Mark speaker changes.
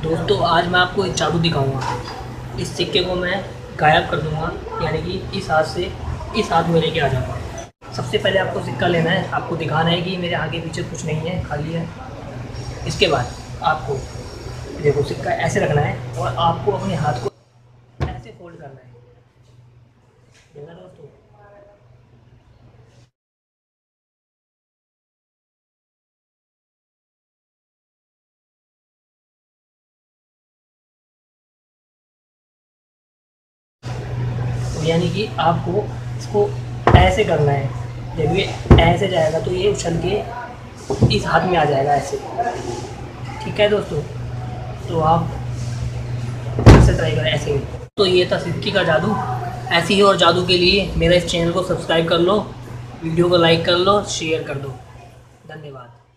Speaker 1: दोस्तों आज मैं आपको एक जादू दिखाऊंगा। इस सिक्के को मैं गायब कर दूंगा, यानी कि इस हाथ से इस हाथ में लेके आ जाऊंगा। सबसे पहले आपको सिक्का लेना है, आपको दिखाना है कि मेरे आगे पीछे कुछ नहीं है, खाली है। इसके बाद आपको देखो सिक्का ऐसे रखना है और आपको अपने हाथ को ऐसे फोल्ड करना है। देखा दोस्तों, तो यानी कि आपको इसको ऐसे करना है। जब ये ऐसे जाएगा तो ये उछल के इस हाथ में आ जाएगा ऐसे। ठीक है दोस्तों, तो आप ऐसे ट्राई करें ऐसे ही। तो ये था सिक्की का जादू। ऐसे ही और जादू के लिए मेरा इस चैनल को सब्सक्राइब कर लो, वीडियो को लाइक कर लो, शेयर कर दो। धन्यवाद।